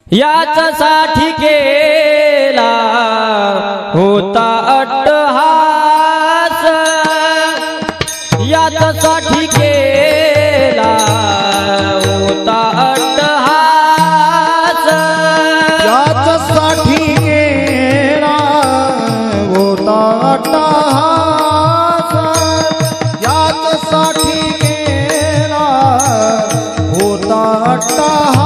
याच्यासाठी केला होता अट्टहास, याच्यासाठी केला होता अट्टहास, याच्यासाठी केला होता अट्टहास, याच्यासाठी केला होता अट्टहास,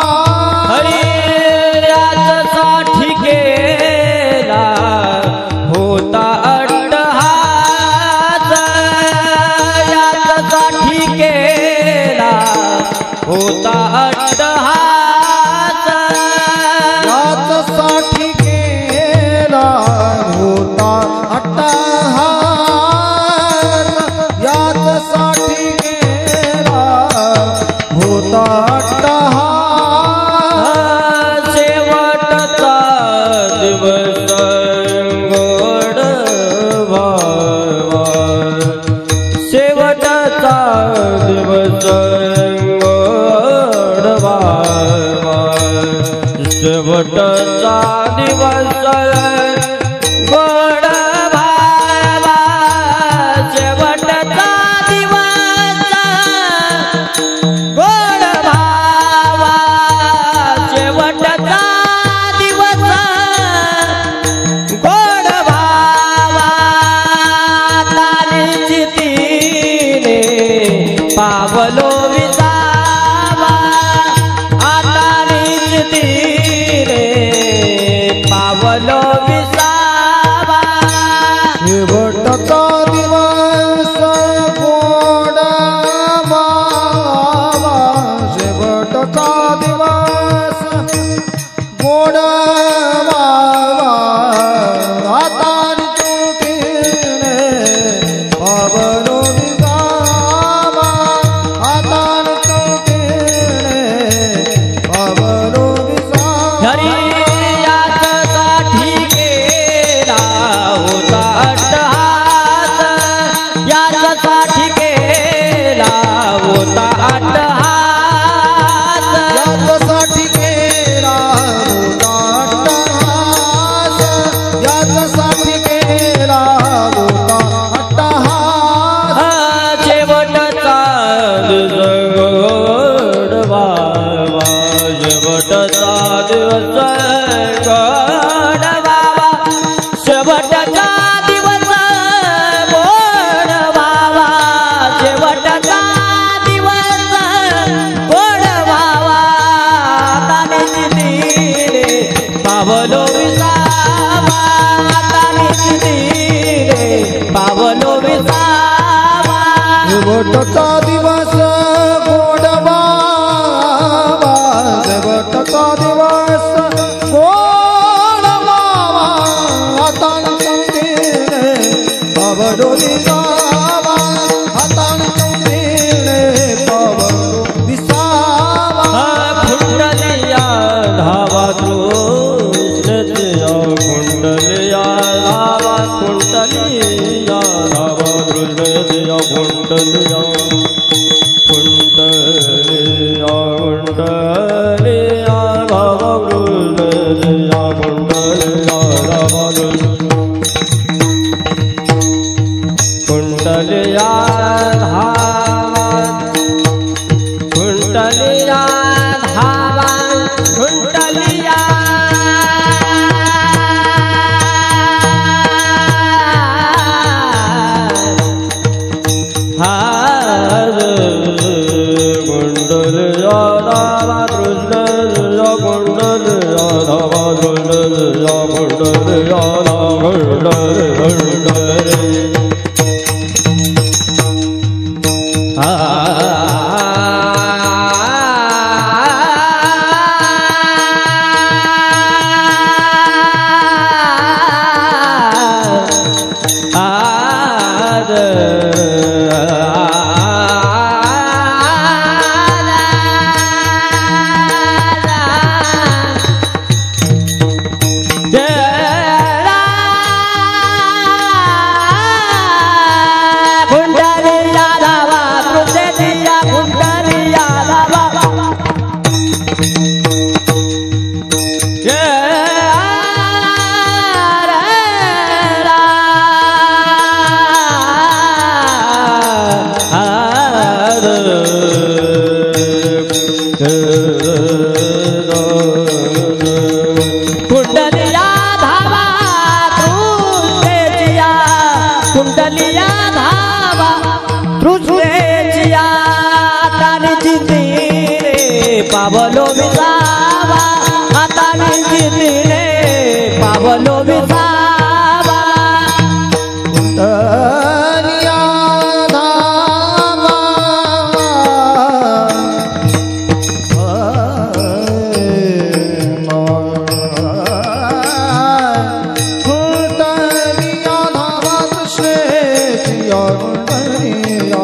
याच्यासाठी केला होता अट्टहास, याच्यासाठी केला होता अट्टहास, याच्यासाठी केला होता अट्टहास, याच्यासाठी केला होता अट्टहास, शेवटचा दिवस गोड व्हावा, शेवटचा दिवस गोड व्हावा, शेवटचा दिवस गोड व्हावा, शेवटचा दिवस गोड व्हावा, शेवटचा दिवस गोड व्हावा, तारीची तिने पावलो विसावा, तारीची तिने पावलो विसावा, शेवटचा दिवस गोड व्हावा, शेवटचा दिवस गोड व्हावा, हाताने चुकीने पावलो विसावा, हाताने चुकीने पावलो विसावा, हरी याच्यासाठी केला होता अट्टहास, याच्यासाठी केला होता अट्टहास, याच्यासाठी केला होता अट्टहास, याच्यासाठी केला होता अट्टहास, शेवटचा दिवस गोड व्हावा, शेवटचा दिवस गोड व्हावा, शेवटचा दिवस गोड व्हावा, शेवटचा दिवस गोड व्हावा, तानीची तिने पावलो विसावा, तानीची तिने पावलो विसावा, शेवटचा दिवस गोड व्हावा, शेवटचा दिवस गोड व्हावा, हाताने चुकीने पावलो विसावा, हाताने चुकीने पावलो विसावा, कुंडलिया धावा कृष्णया, कुंडलिया धावा, कुंडलिया धावा कृष्णया, कुंडलिया कुंडलिया कुंडलिया धावा कृष्णया, कुंडलिया धावा कुंडलिया धावा, कुंडलिया धावा, कुंडलिया हा पावलो विसावा हाताने चितीने पावलो विसावा कुंडलिया धावा कुंडलिया धावा कृष्णेचिया कुंडलिया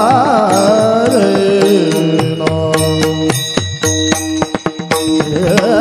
Yeah.